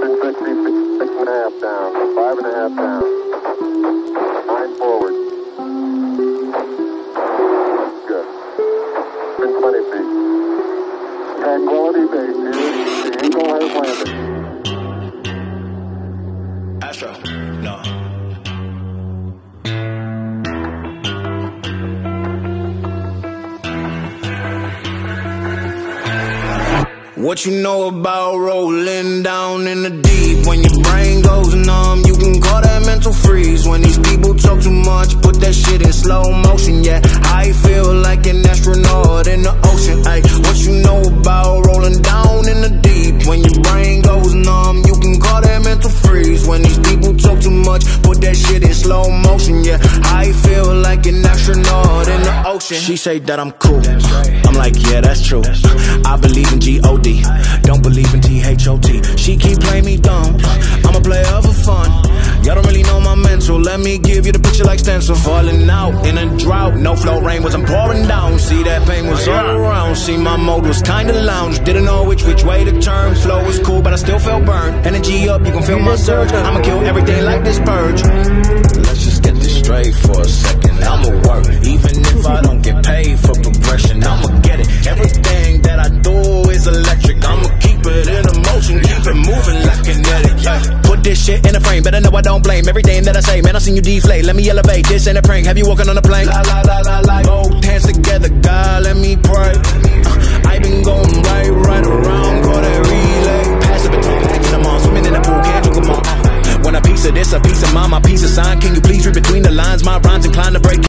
160 feet, 6.5 down, 5.5 down, 9 forward. Good. 120 feet. Tranquility Base here. The Eagle has landed. Astro, no. What you know about rolling down in the deep? When your brain goes numb, you can call that mental freeze. When these people talk too much, put that shit in slow motion, yeah. I feel like an astronaut in the ocean, ayy. What you know about rolling down in the deep? When your brain goes numb, you can call that mental freeze. When these people talk too much, put that shit in slow motion, yeah. I feel like an astronaut in the ocean. She say that I'm cool, I'm like, yeah, that's true. I believe in G-O-D, don't believe in T-H-O-T. She keep playing me dumb, I'm a player for fun. Y'all don't really know my mental, let me give you the picture like stencil. Falling out in a drought, no flow, rain wasn't pouring down. See, that pain was all around, see, my mode was kinda lounge. Didn't know which way to turn, flow was cool but I still felt burned. Energy up, you can feel my surge, I'ma kill everything like this purge. Let's just get this straight for a second, I'ma work, even if I don't get paid for progression, I'ma get it. Everything that I do is electric, I'ma keep it in motion, keep it moving like kinetic, yeah. Put this shit in a frame, better know I don't blame everything that I say, man, I seen you deflate, let me elevate, this ain't a prank, have you walking on a plane? La la la la la, both hands